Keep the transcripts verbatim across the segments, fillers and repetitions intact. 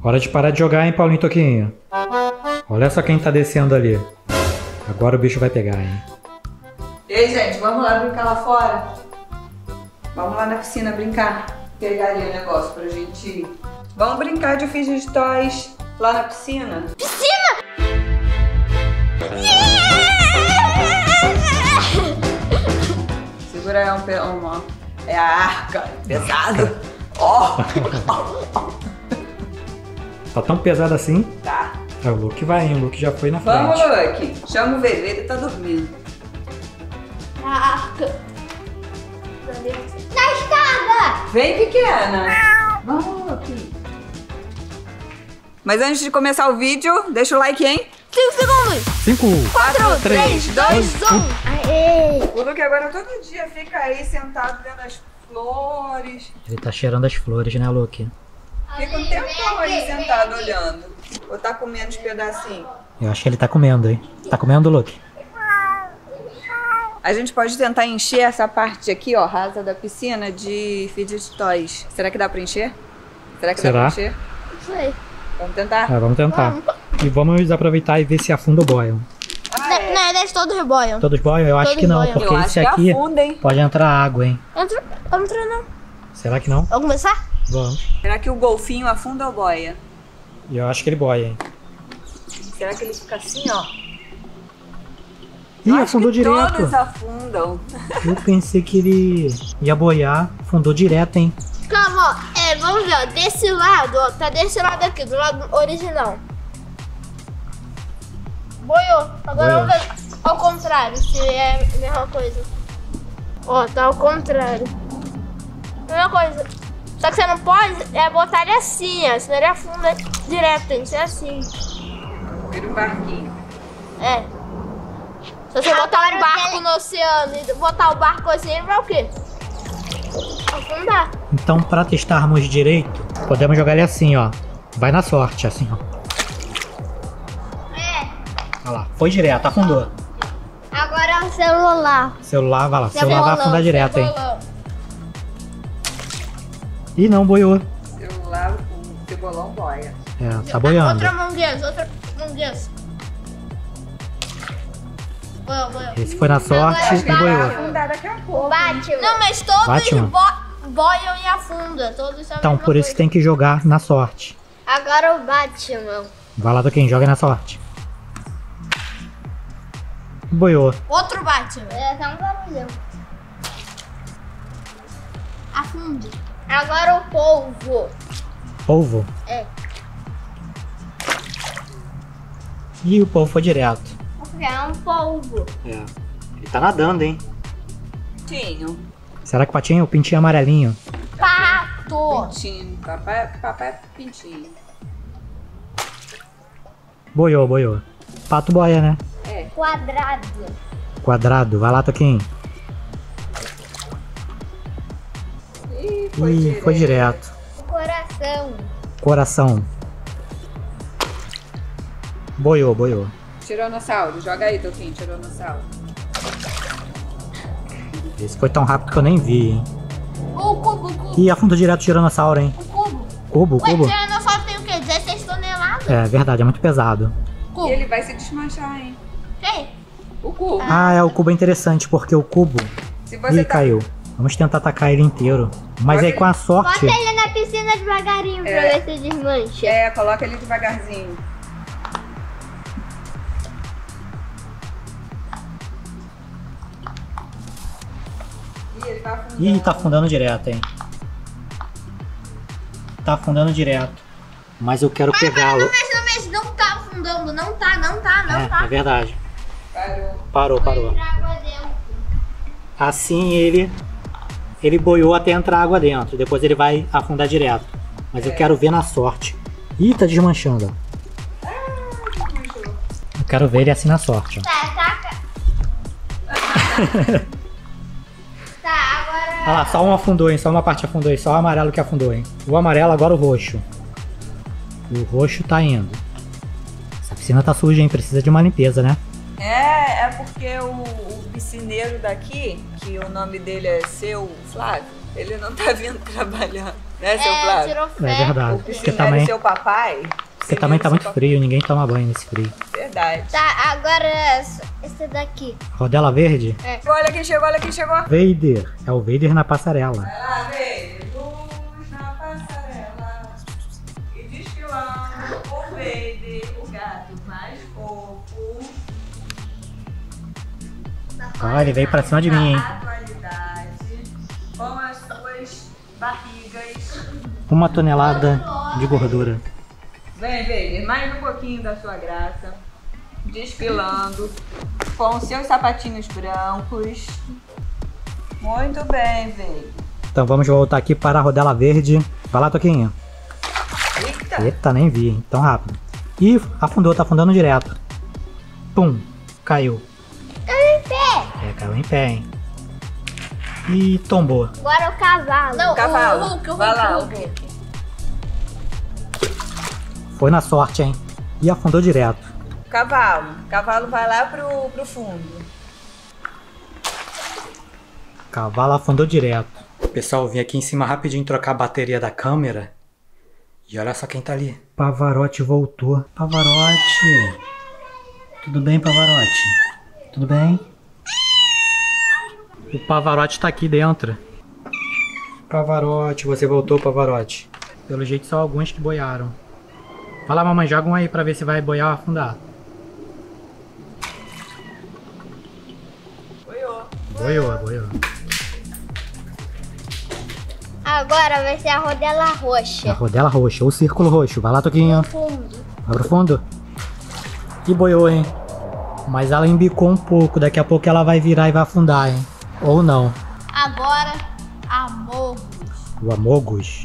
Hora de parar de jogar, hein, Paulinho Toquinho? Olha só quem tá descendo ali. Agora o bicho vai pegar, hein? E aí, gente, vamos lá brincar lá fora? Vamos lá na piscina brincar. Pegar ali o negócio pra gente ir. Vamos brincar de fidget toys lá na piscina? Piscina! Segura aí um pe... uma... É a arca. Pesado. Ó! Tá tão pesado assim? Tá. É, o Luke vai, hein? O Luke já foi na frente. Vamos, Luke. Chama o bebê, ele tá dormindo. Na arca. Na escada! Vem, pequena. Vamos, Luke. Mas antes de começar o vídeo, deixa o like, hein? cinco segundos! cinco, quatro, três, dois, um. Aê! O Luke agora todo dia fica aí sentado vendo as flores. Ele tá cheirando as flores, né, Luke? Fica um tempão aí sentado olhando. Ou tá comendo os pedacinhos? Eu acho que ele tá comendo, hein? Tá comendo, Luke? A gente pode tentar encher essa parte aqui, ó, rasa da piscina de fidget toys. Será que dá pra encher? Será que Será? dá pra encher? Não sei. Vamos tentar? É, vamos tentar. E vamos aproveitar e ver se afunda o boiam. Ah, Na é. na verdade, todos boiam. Todos boiam? Eu acho Todos que não, boiam. porque Eu acho esse que aqui afunda, hein? pode entrar água, hein? Entra, vamos entrar não. Será que não? Vamos começar? Vamos. Será que o golfinho afunda ou boia? E eu acho que ele boia, hein? Será que ele fica assim, ó? Ih, Eu acho afundou que direto. todos afundam. Eu pensei que ele ia boiar. Afundou direto, hein? Calma, ó. É, vamos ver, ó. Desse lado, ó. Tá desse lado aqui, do lado original. Boiou. Agora Boiou. vamos ver ao contrário, se é a mesma coisa. Ó, tá ao contrário. Mesma coisa. Só que você não pode é botar ele assim, ó. Senão ele afunda direto, tem que ser assim. Vira um barquinho. É. Se você botar um barco no oceano e botar o barco assim, ele vai o quê? Afundar. Então, pra testarmos direito, podemos jogar ele assim, ó. Vai na sorte, assim, ó. É. Olha lá, foi direto, afundou. Agora é o celular. Celular, vai lá. Celular vai afundar direto, hein? Cebolão. Ih, não, boiou. Celular, o cebolão boia. É, tá boiando. Outra manguez, outra manguez. Boiou, boiou. Esse foi na sorte e Vai boiou. afundar daqui a pouco. Batman. Não, mas todos Batman. bo boiam e afundam. Todos são a Então, mesma por isso coisa. tem que jogar na sorte. Agora o Batman. Vai lá, Toquinho, joga na sorte. Boiou. Outro Batman. É, tá um barulhão. Afunde. Agora o polvo. Polvo. É. Ih, o polvo foi direto. Porque é um polvo. É. Ele tá nadando, hein? Pintinho. Será que o patinho, o pintinho amarelinho? Pato. Pintinho. Papai, papai é pintinho. Boiou, boiou. Pato boia, né? É. Quadrado. Quadrado. Vai lá, Toquinho. Ih, foi Ih, direto. foi direto. Coração. Coração. Boiou, boiou. Tiranossauro. Joga aí, Toquinho. Tiranossauro. Esse foi tão rápido que eu nem vi, hein? O cubo, o cubo. Ih, afundou direto o tiranossauro, hein? O cubo. Cubo, Ué, cubo. o tiranossauro tem o quê? dezesseis toneladas? É verdade, é muito pesado. Cubo. E ele vai se desmanchar, hein? Quem? O cubo. Ah, é, o cubo é interessante, porque o cubo... Se você Ih, tá... caiu. Vamos tentar atacar ele inteiro. Mas aí com a sorte... Bota ele na piscina devagarinho pra É. ver se desmancha. É, coloca ele devagarzinho. Ih, ele vai afundando. Ih, tá afundando direto, hein? Tá afundando direto. Mas eu quero pegá-lo. Não mexe, não mexe, não tá afundando, não tá, não tá, não É, tá. é verdade. Parou. Parou, parou. Entra água dentro. Assim ele... Ele boiou até entrar água dentro. Depois ele vai afundar direto. Mas eu quero ver na sorte. Ih, tá desmanchando. ó. Eu quero ver ele assim na sorte. ó. Tá, taca. Tá, agora... Olha lá, só um afundou, hein? Só uma parte afundou, hein? Só o amarelo que afundou, hein? O amarelo, agora o roxo. O roxo tá indo. Essa piscina tá suja, hein? Precisa de uma limpeza, né? É, é porque o, o piscineiro daqui, que o nome dele é Seu Flávio, Ele não tá vindo trabalhar, né, seu É, Flávio? tirou É férias. verdade. O Porque piscineiro também, seu papai. porque também tá muito frio, ninguém toma banho nesse frio. Verdade. Tá, agora esse daqui. Rodela verde? Olha quem chegou, olha quem chegou. Vader. É o Vader na passarela. Vai lá, Vader. Luz na passarela. E desfilando o Vader, o gato mais fofo. Olha, ele veio pra cima de mim, hein? Da atualidade, com as suas barrigas. Uma tonelada de gordura. Vem, Vader, mais um pouquinho da sua graça. Desfilando com seus sapatinhos brancos. Muito bem, Vader. Então vamos voltar aqui para a rodela verde. Vai lá, Toquinho. Eita. Eita, nem vi, hein? Tão rápido. Ih, afundou, tá afundando direto. Pum, caiu. Caiu em pé. É, caiu em pé, hein? E tombou. Agora o cavalo. Não, Cavalo. o Hulk, o Hulk, Vai lá, o o Hulk. Hulk. Foi na sorte, hein? E afundou direto. Cavalo. Cavalo vai lá pro, pro fundo. Cavalo afundou direto. Pessoal, eu vim aqui em cima rapidinho trocar a bateria da câmera. E olha só quem tá ali. Pavarotti voltou. Pavarotti. Tudo bem, Pavarotti? Tudo bem? O Pavarotti tá aqui dentro. Pavarotti, você voltou, Pavarotti. Pelo jeito são alguns que boiaram. Vai lá, mamãe, joga um aí pra ver se vai boiar ou afundar. Boiou. Boiou, boiou. Agora vai ser a rodela A roxa. rodela roxa, ou círculo roxo. Vai lá, Toquinho. Fundo. Vai pro fundo. E boiou, hein? Mas ela embicou um pouco. Daqui a pouco ela vai virar e vai afundar, hein? Ou não. Agora, amor. O Amogus.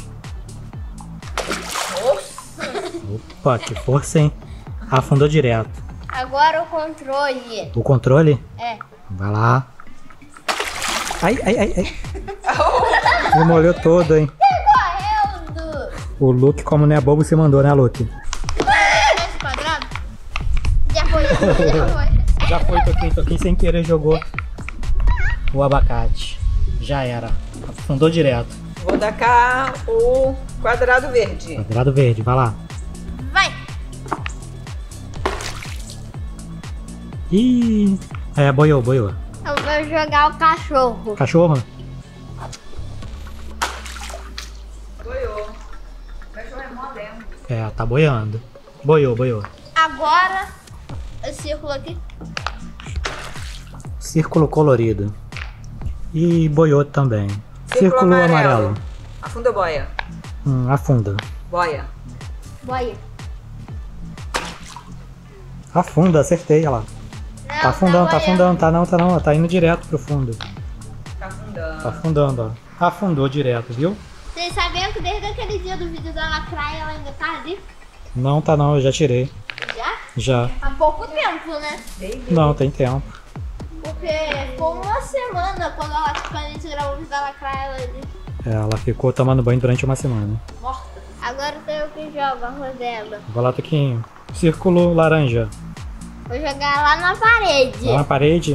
Opa, que força, hein? Afundou direto. Agora o controle. O controle? É. Vai lá. Ai, ai, ai, ai. Me molhou todo, hein? Correndo. O Luke, como não é bobo, se mandou, né, Luke? Esse quadrado? Já foi, já foi. Já foi, Toquinho. Toquinho sem querer jogou o abacate. Já era. Afundou direto. Vou tacar o quadrado verde. Quadrado verde, vai lá. Vai. Ih, é, boiou, boiou. Eu vou jogar o cachorro. Cachorro? Boiou. O cachorro é mó lento. É, tá boiando. Boiou, boiou. Agora, o círculo aqui. Círculo colorido. E boiou também. Círculo Círculo, amarelo. amarelo. Afunda ou boia? Hum, afunda. Boia. Boia. Afunda, acertei, olha lá. Não, Tá afundando, tá boiando. afundando, tá não, tá não, ó, tá indo direto pro fundo. Tá afundando. Tá afundando, ó. Afundou direto, viu? Vocês sabiam que desde aquele dia do vídeo da lacraia ela ainda tá ali? Não, tá não, eu já tirei. Já? Já. Há pouco tempo, né? Não, tem tempo. Porque ficou uma semana quando, ela, quando a gente gravou o vídeo da lacraia ela ali. É, ela ficou tomando banho durante uma semana. Morta. Agora tem eu que jogo a rodela. Vai lá, Toquinho. Círculo laranja. Vou jogar lá na parede. Lá na parede.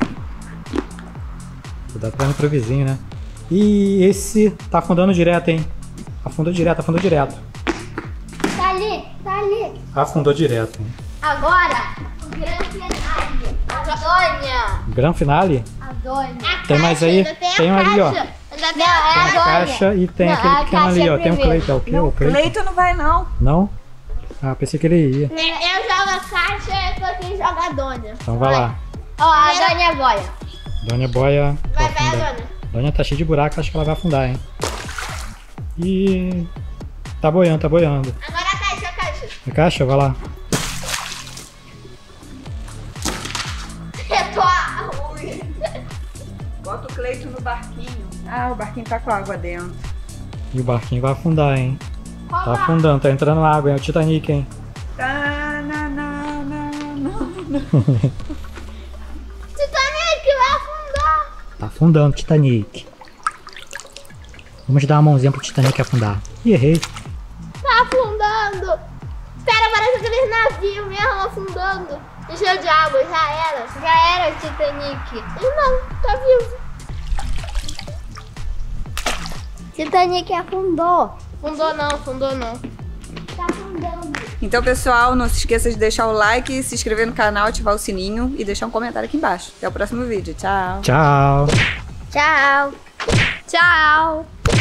Cuidado pra não ir pro vizinho, né? E esse tá afundando direto, hein? Afundou direto, afundou direto. Tá ali, tá ali. Afundou direto, hein? Agora, o grande finale. A Dônia. Gran finale? A Dônia. Tem mais aí? Ainda tem, Tem a um ali, ó. caixa. Ainda tem Tem a a caixa. caixa e tem Não, aquele a pequeno caixa ali, é ó. Tem o primeiro. Cleiton. É o quê? O O Cleiton? Cleiton não vai, não. Não? Ah, pensei que ele ia. Eu jogo a caixa e eu quem joga a Dônia. Então vai lá. Ó, a Dônia é boia. Dônia Boia. Vai, Vou vai, a afundar. Dônia. Dônia tá cheia de buraco, acho que ela vai afundar, hein? E tá boiando, tá boiando. Agora a caixa, a caixa. A caixa, vai lá. Eu tô ruim. Bota o Cleiton no barquinho. Ah, o barquinho tá com água dentro. E o barquinho vai afundar, hein? Tá Opa. afundando, tá entrando água, hein? É o Titanic, hein? Tá, na, na, na, na. Titanic vai afundar. Tá afundando o Titanic. Vamos dar uma mãozinha pro Titanic afundar. Ih, errei. Tá afundando. Pera, parece aqueles navios mesmo afundando. Encheu de água, já era. Já era o Titanic. E não, tá vivo. Titanic afundou. Fundou não, fundou não. Tá afundando. Então, pessoal, não se esqueça de deixar o like, se inscrever no canal, ativar o sininho e deixar um comentário aqui embaixo. Até o próximo vídeo. Tchau. Tchau. Tchau. Tchau.